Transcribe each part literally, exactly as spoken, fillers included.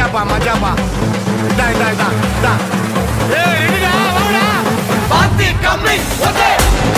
மஜாப்பா மஜாப்பா இதா இதா இதா இதா ஏய் ரெடிடா வாடா பாத்தி கம்மி ஓகே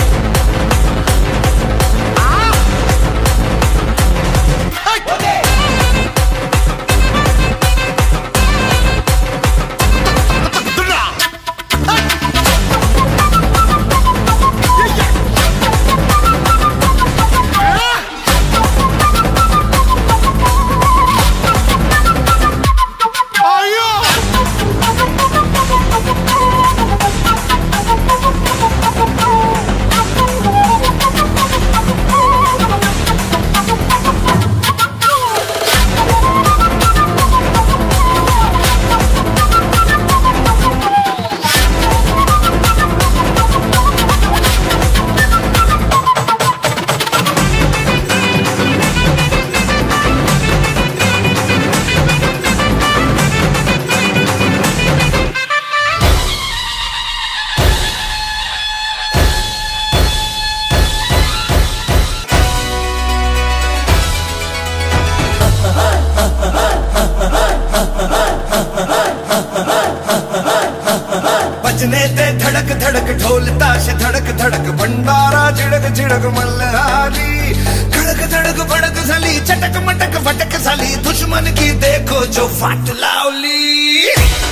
बजने ते धड़क धड़क ढोल ताश धड़क धड़क भंडारा झिड़क झिड़क मल्हारी खड़क धड़क भड़क साली चटक मटक फटक साली दुश्मन की देखो जो फाट लावली।